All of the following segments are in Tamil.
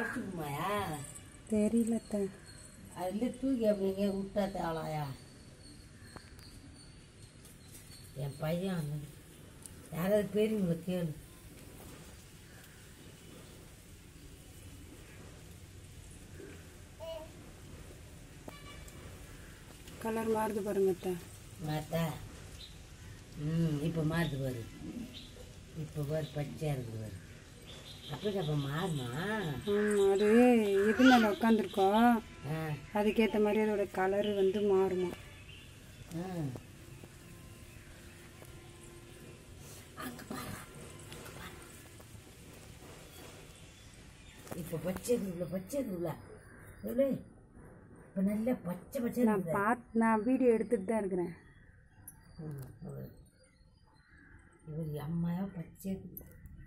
பறிச்சுக்குமாயா? தெரியலத்த. அதில் தூக்கி அப்படிங்க விட்டா தேவலாயா? என் பையன் வந்து யாராவது பெரியவங்களை கேளு. கலர் மாறுது பாருங்கத்த. மாத்தா இப்போ மாறுது பாரு. இப்போ பாரு பச்சையாக இருக்குது பாரு. அப்படி அப்போ மாறுமா? அது எது மேலே உட்காந்துருக்கோம் அதுக்கேற்ற மாதிரி அதோட கலரு வந்து மாறுமா. இப்போ பச்சை இருக்குல்ல, பச்சை இருக்குல்ல, எவ்வளோ இப்போ நல்லா பச்சை பச்சை. நான் வீடியோ எடுத்துகிட்டு தான் இருக்கிறேன். இவர் அம்மாயா பச்சை இருக்குது.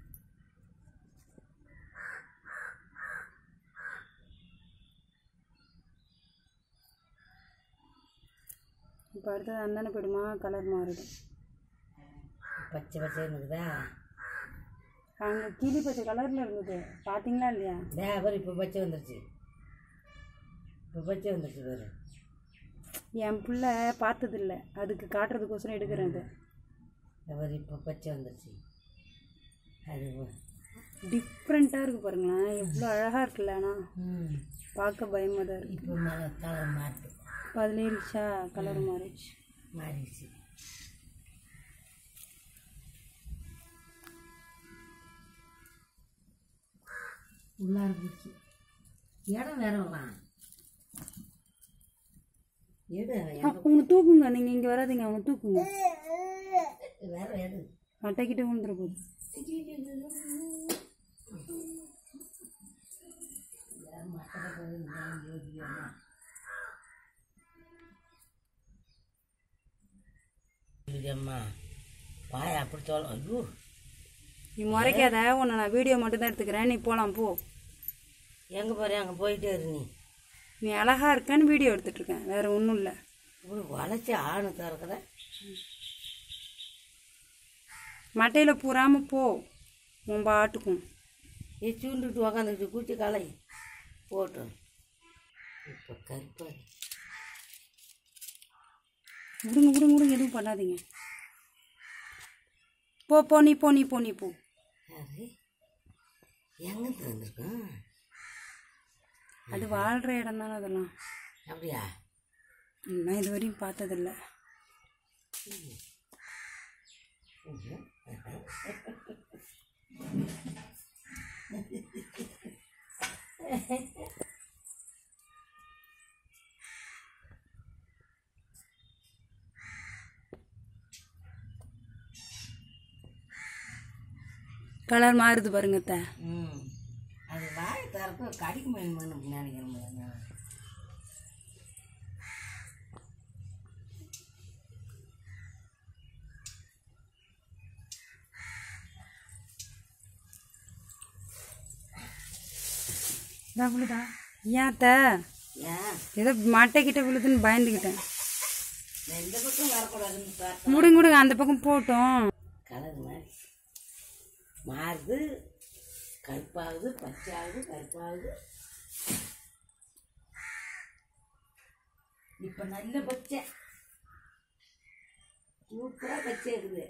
இப்போ அடுத்தது அந்தானே போயிடுமா, கலர் மாறிடும். பச்சை பச்சை இருக்குதா? அங்கே கிளி பச்சை கலரில் இருந்தது, பார்த்தீங்களா இல்லையா? பாரு இப்போ பச்சை வந்துருச்சு. இப்போ பச்சை வந்துருச்சு பாரு. என் பிள்ளை பார்த்ததில்ல, அதுக்கு காட்டுறதுக்கோசரம் எடுக்கிறேன். அது பாரு இப்போ பச்சை வந்துருச்சு. அது டிஃப்ரெண்ட்டாக இருக்குது பாருங்களேன், எவ்வளோ அழகாக இருக்குல்ல. ஆனால் பார்க்க பயமாக தான் இருக்குது. இப்போ கலர் மாறுது. இப்போ அதில் இருந்துச்சா கலர் மாறிடுச்சு. உள்ளார போச்சு. இடம் வேற வரலாம். அவங்க தூக்குங்க, நீங்கள் இங்கே வராதிங்க, அவங்க தூக்குங்க. வேற எது அட்டைக்கிட்ட விழுந்துட போகுது. அம்மா பாய அப்படி சொல்ல. ஐயோ நீ முறைக்காத, உன்னை நான் வீடியோ மட்டும்தான் எடுத்துக்கிறேன். நீ போகலாம் போ. எங்கே போகிற? அங்கே போயிட்டே இரு. நீ அழகாக இருக்கேன்னு வீடியோ எடுத்துட்ருக்கேன், வேறு ஒன்றும் இல்லை. இப்படி வளைச்சி ஆணு திறக்கிற. மட்டையில் பூராமல் போ உன் பாட்டுக்கும். சூண்டுட்டு உக்காந்துக்கிட்டு குச்சி களை போட்டோம். இப்போ கருப்பாது. விடுங்க எதுவும் பண்ணாதீங்க. போ நீ போ. அது எங்கே வந்திருக்கோம்? அது வாழ்கிற இடம் தானே அதெல்லாம். அப்படியா? நான் இது வரையும் பார்த்ததில்ல. கலர் மாறுது பாருங்கத்த. அது வாய் தரப்ப கடிக்க முடியுமான்னு நினைக்கிறேன். விழுதா? ஏத்த ஏதோ மட்டைக்கிட்ட விழுதுன்னு பயந்துக்கிட்டேன். இந்த பக்கம் வரக்கூடாதுன்னு பார்த்தேன். முடுங்க அந்த பக்கம் போட்டோம். கலர் மாறுது, கருப்பாகுது, பச்சையாகுது, கருப்பாகுது. இப்போ நல்ல பச்சை, சூப்பராக பச்சை இருக்குது.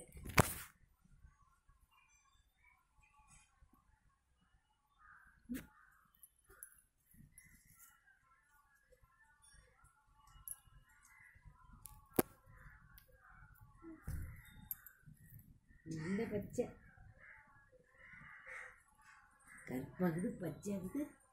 நல்ல பச்சை, கருப்பாகுது, பச்சையாகுது.